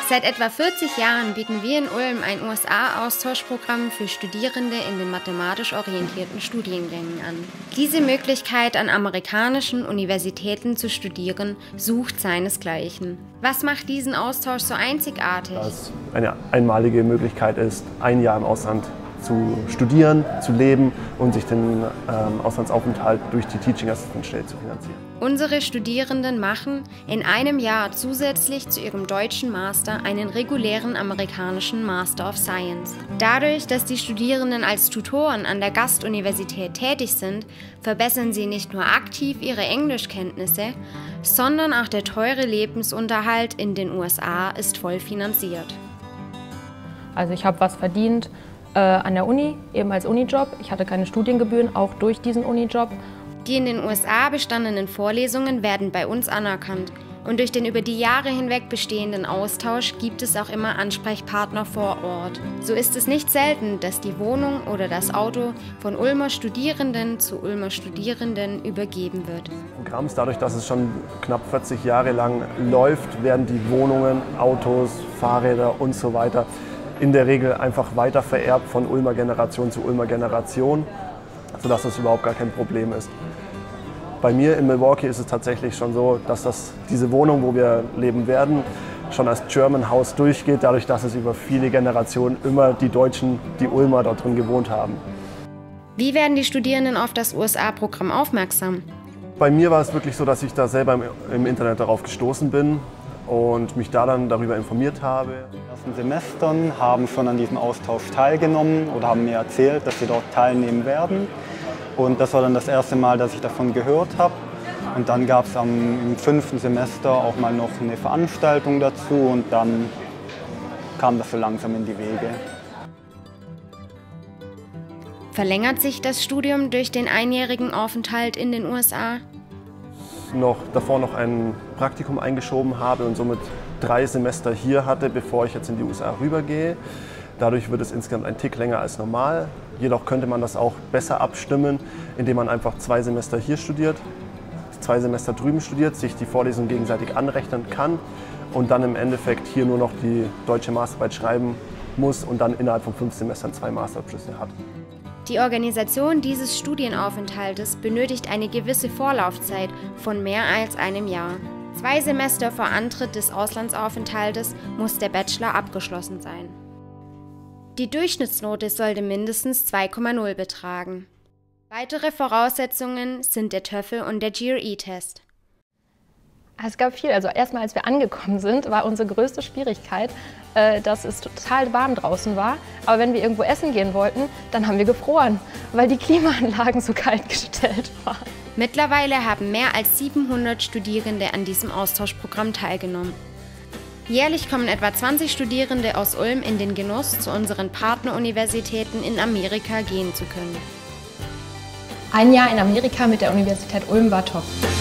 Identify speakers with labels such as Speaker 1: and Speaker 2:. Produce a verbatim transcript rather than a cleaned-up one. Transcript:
Speaker 1: Seit etwa vierzig Jahren bieten wir in Ulm ein U S A-Austauschprogramm für Studierende in den mathematisch orientierten Studiengängen an. Diese Möglichkeit, an amerikanischen Universitäten zu studieren, sucht seinesgleichen. Was macht diesen Austausch so einzigartig?
Speaker 2: Dass es eine einmalige Möglichkeit ist, ein Jahr im Ausland zu studieren, zu leben und sich den ähm, Auslandsaufenthalt durch die Teaching Assistant Stelle zu finanzieren.
Speaker 1: Unsere Studierenden machen in einem Jahr zusätzlich zu ihrem deutschen Master einen regulären amerikanischen Master of Science. Dadurch, dass die Studierenden als Tutoren an der Gastuniversität tätig sind, verbessern sie nicht nur aktiv ihre Englischkenntnisse, sondern auch der teure Lebensunterhalt in den U S A ist voll finanziert.
Speaker 3: Also ich habe was verdient äh, an der Uni, eben als Unijob. Ich hatte keine Studiengebühren, auch durch diesen Unijob.
Speaker 1: Die in den U S A bestandenen Vorlesungen werden bei uns anerkannt und durch den über die Jahre hinweg bestehenden Austausch gibt es auch immer Ansprechpartner vor Ort. So ist es nicht selten, dass die Wohnung oder das Auto von Ulmer Studierenden zu Ulmer Studierenden übergeben wird.
Speaker 2: Programms, dadurch, dass es schon knapp vierzig Jahre lang läuft, werden die Wohnungen, Autos, Fahrräder und so weiter in der Regel einfach weiter vererbt von Ulmer Generation zu Ulmer Generation, sodass das überhaupt gar kein Problem ist. Bei mir in Milwaukee ist es tatsächlich schon so, dass das, diese Wohnung, wo wir leben werden, schon als German House durchgeht, dadurch, dass es über viele Generationen immer die Deutschen, die Ulmer dort drin gewohnt haben.
Speaker 1: Wie werden die Studierenden auf das U S A-Programm aufmerksam?
Speaker 2: Bei mir war es wirklich so, dass ich da selber im, im Internet darauf gestoßen bin und mich da dann darüber informiert habe.
Speaker 4: In den ersten Semestern haben schon an diesem Austausch teilgenommen oder haben mir erzählt, dass sie dort teilnehmen werden. Und das war dann das erste Mal, dass ich davon gehört habe. Und dann gab es im fünften Semester auch mal noch eine Veranstaltung dazu und dann kam das so langsam in die Wege.
Speaker 1: Verlängert sich das Studium durch den einjährigen Aufenthalt in den U S A?
Speaker 2: Noch davor noch ein Praktikum eingeschoben habe und somit drei Semester hier hatte, bevor ich jetzt in die U S A rübergehe. Dadurch wird es insgesamt ein Tick länger als normal. Jedoch könnte man das auch besser abstimmen, indem man einfach zwei Semester hier studiert, zwei Semester drüben studiert, sich die Vorlesungen gegenseitig anrechnen kann und dann im Endeffekt hier nur noch die deutsche Masterarbeit schreiben muss und dann innerhalb von fünf Semestern zwei Masterabschlüsse hat.
Speaker 1: Die Organisation dieses Studienaufenthaltes benötigt eine gewisse Vorlaufzeit von mehr als einem Jahr. Zwei Semester vor Antritt des Auslandsaufenthaltes muss der Bachelor abgeschlossen sein. Die Durchschnittsnote sollte mindestens zwei Komma null betragen. Weitere Voraussetzungen sind der TOEFL und der G R E-Test.
Speaker 3: Es gab viel. Also erstmal, als wir angekommen sind, war unsere größte Schwierigkeit, äh, dass es total warm draußen war. Aber wenn wir irgendwo essen gehen wollten, dann haben wir gefroren, weil die Klimaanlagen so kalt gestellt waren.
Speaker 1: Mittlerweile haben mehr als siebenhundert Studierende an diesem Austauschprogramm teilgenommen. Jährlich kommen etwa zwanzig Studierende aus Ulm in den Genuss, zu unseren Partneruniversitäten in Amerika gehen zu können.
Speaker 3: Ein Jahr in Amerika mit der Universität Ulm war top.